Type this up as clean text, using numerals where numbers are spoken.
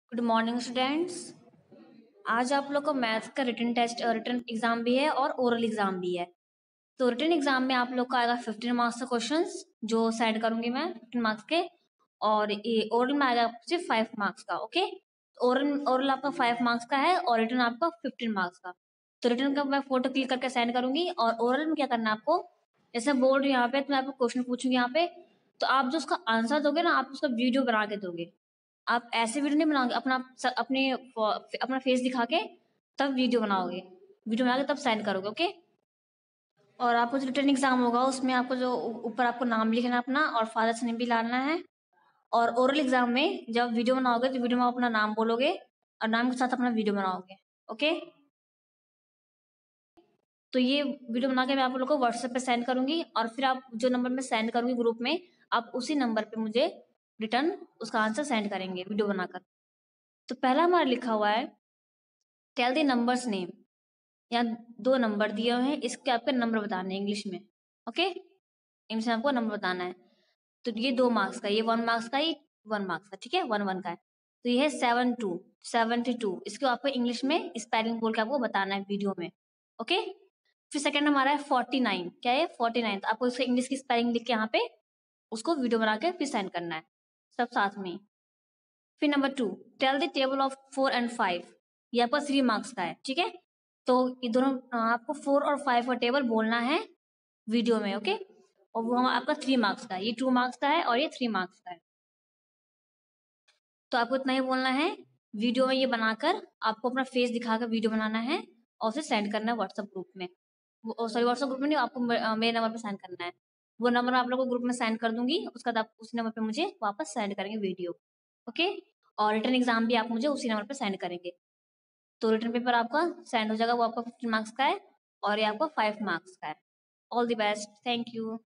Good morning students. आज आप लोग को मैथ्स का रिटन एग्जाम भी है और ओरल एग्जाम भी है। तो रिटन एग्जाम में आप लोग का आएगा 15 मार्क्स का क्वेश्चंस जो सेंड करूंगी मैं 15 मार्क्स के, और ये ओरल में आएगा सिर्फ 5 मार्क्स का। ओके, ओरल ओरल आपका 5 मार्क्स का है और रिटन आपका 15 मार्क्स का। तो रिटन का मैं फोटो क्लिक करके सेंड करूंगी, और ओरल में क्या करना है आपको, जैसे बोल रही हूँ यहाँ पे, तो मैं आपको क्वेश्चन पूछूंगी यहाँ पे, तो आप जो उसका आंसर दोगे ना, आप उसका वीडियो बना के दोगे। आप ऐसे वीडियो नहीं बनाओगे अपना फेस दिखा के, तब वीडियो बनाओगे। वीडियो बना के तब सेंड करोगे। ओके, और आपको जो रिटर्न एग्जाम होगा उसमें आपको जो ऊपर आपको नाम लिखना है अपना, और फादर्स नेम भी लाना है। और ओरल एग्जाम में जब वीडियो बनाओगे तो वीडियो में अपना नाम बोलोगे और नाम के साथ अपना वीडियो बनाओगे। ओके, तो ये वीडियो बना के मैं आप लोगों को व्हाट्सएप पे सेंड करूंगी, और फिर आप जो नंबर में सेंड करूंगी ग्रुप में, आप उसी नंबर पे मुझे रिटर्न उसका आंसर सेंड करेंगे वीडियो बनाकर। तो पहला हमारा लिखा हुआ है टेल द नंबर्स नेम। यहाँ दो नंबर दिए हुए हैं, इसके आपके नंबर बताने हैं इंग्लिश में। ओके, इंग्लिश में आपको नंबर बताना है। तो ये 2 मार्क्स का, ये 1 मार्क्स का, ये 1 मार्क्स का। ठीक है, 1 1 का है। तो ये है 72। इसको आपको इंग्लिश में स्पेलिंग बोल के आपको बताना है वीडियो में। ओके, फिर सेकंड हमारा है 49। क्या है 49? तो आपको इसका इंग्लिश की स्पेलिंग लिख के यहाँ पे उसको वीडियो बना के फिर सेंड करना है, सब साथ में। फिर number 2, tell the table of 4 and 5। ये आपका 3 मार्क्स का है। ठीक है, तो ये दोनों आपको 4 और 5 का टेबल बोलना है वीडियो में। ओके, और वो आपका 3 मार्क्स का है, ये 2 मार्क्स का है और ये 3 मार्क्स का है। तो आपको इतना ही बोलना है। वीडियो में ये बनाकर आपको अपना फेस दिखाकर वीडियो बनाना है और उसे सेंड करना है व्हाट्सएप ग्रुप में। सॉरी, व्हाट्सएप ग्रुप में नहीं, आपको मेरे नंबर पे सेंड करना है। वो नंबर आप लोगों को ग्रुप में सेंड कर दूंगी, उसके बाद आप उस नंबर पे मुझे वापस सेंड करेंगे वीडियो। ओके, और रिटर्न एग्जाम भी आप मुझे उसी नंबर पे सेंड करेंगे। तो रिटर्न पेपर आपका सेंड हो जाएगा, वो आपका 15 मार्क्स का है और ये आपका 5 मार्क्स का है। All the best, thank you.